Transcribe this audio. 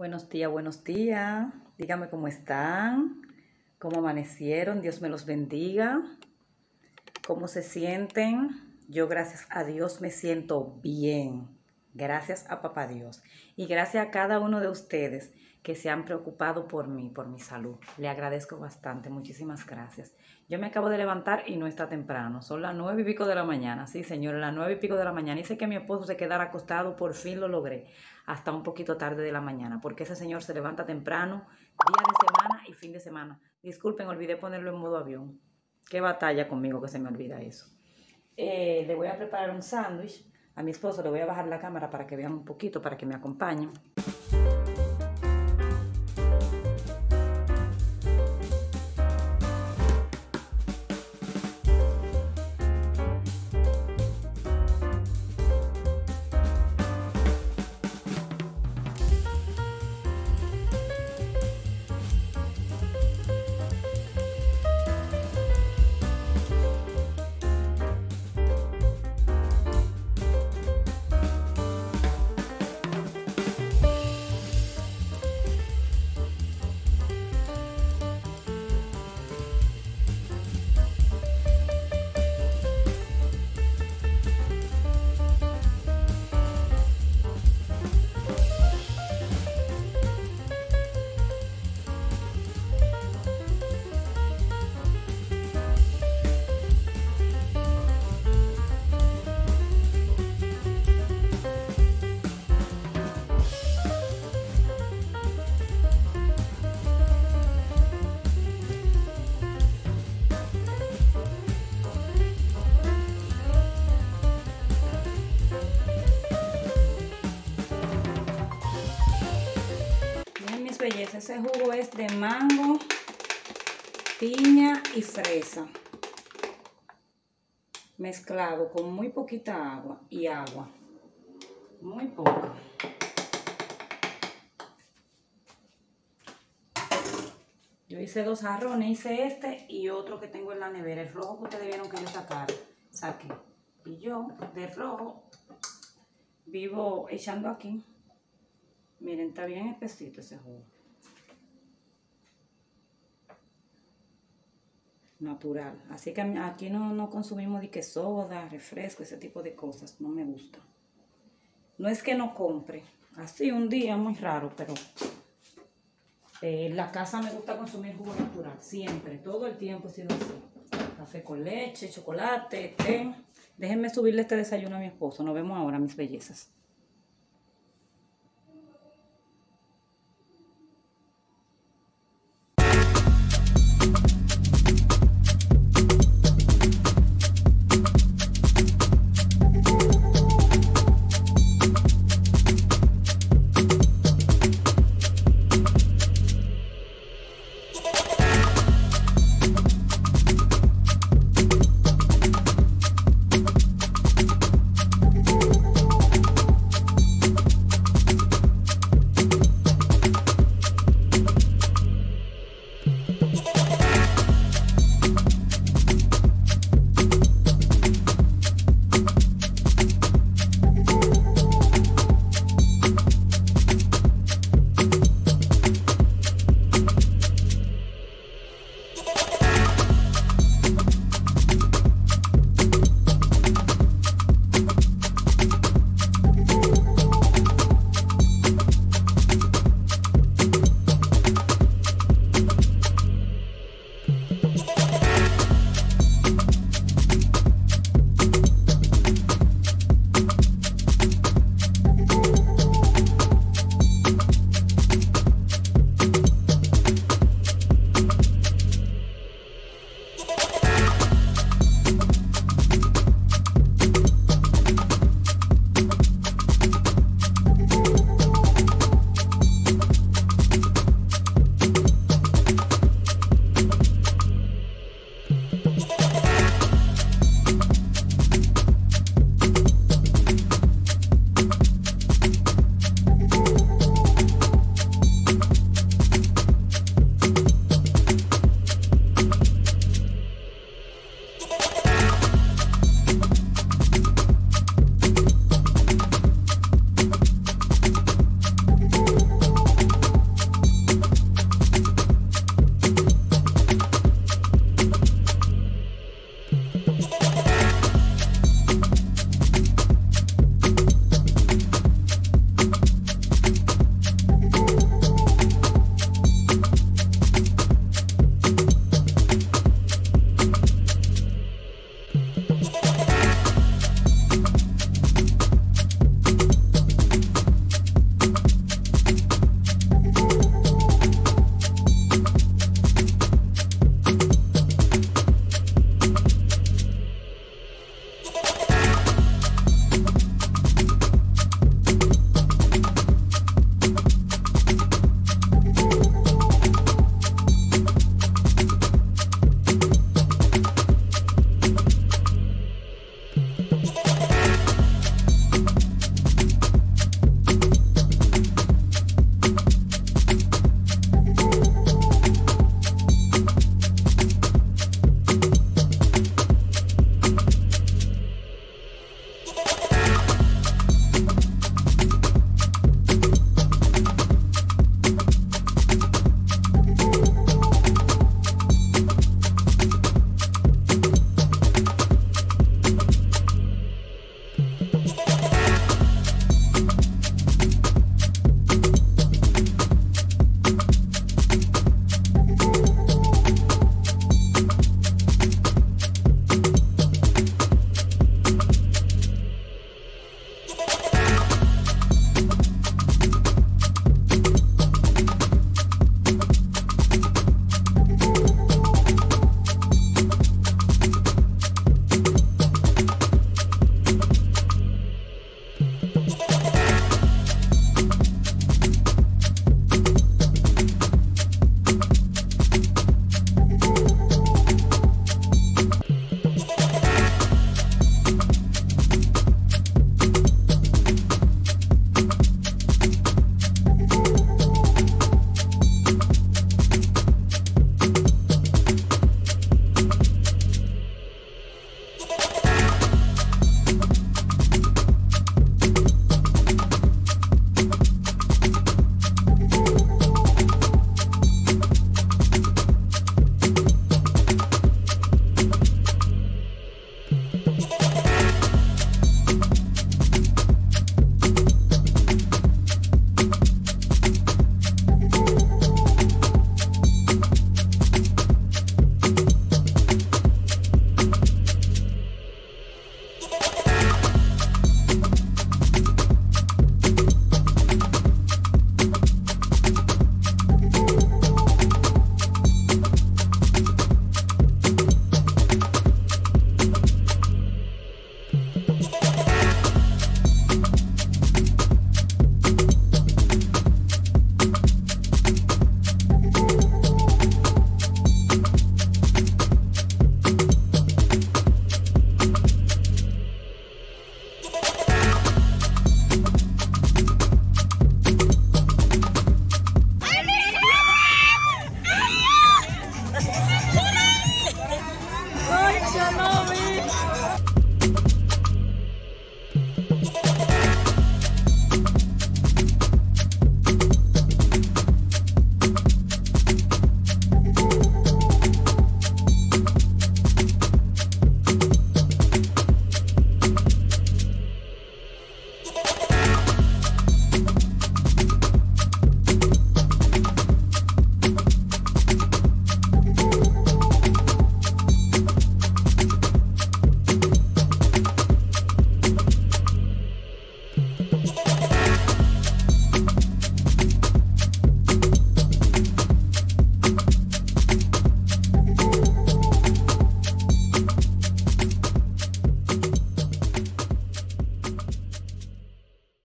Buenos días, buenos días. Dígame cómo están, cómo amanecieron. Dios me los bendiga. ¿Cómo se sienten? Yo, gracias a Dios, me siento bien. Gracias a Papá Dios. Y gracias a cada uno de ustedes que se han preocupado por mí, por mi salud. Le agradezco bastante. Muchísimas gracias. Yo me acabo de levantar y no está temprano. Son las 9:00 de la mañana. Sí, señores, las 9:00 de la mañana. Hice que mi esposo se quedara acostado. Por fin lo logré. Hasta un poquito tarde de la mañana. Porque ese señor se levanta temprano, día de semana y fin de semana. Disculpen, olvidé ponerlo en modo avión. Qué batalla conmigo que se me olvida eso. Le voy a preparar un sándwich. A mi esposo le voy a bajar la cámara para que vean un poquito, para que me acompañen. Belleza, ese jugo es de mango, piña y fresa mezclado con muy poquita agua y agua, muy poca. Yo hice 2 jarrones, hice este y otro que tengo en la nevera, el rojo que ustedes vieron que yo saqué. Y yo de rojo vivo echando aquí. Miren, está bien espesito ese jugo. Natural. Así que aquí no consumimos de que soda, refresco, ese tipo de cosas. No me gusta. No es que no compre. Así un día muy raro, pero en la casa me gusta consumir jugo natural. Siempre, todo el tiempo he sido así. Café con leche, chocolate, té. Déjenme subirle este desayuno a mi esposo. Nos vemos ahora, mis bellezas.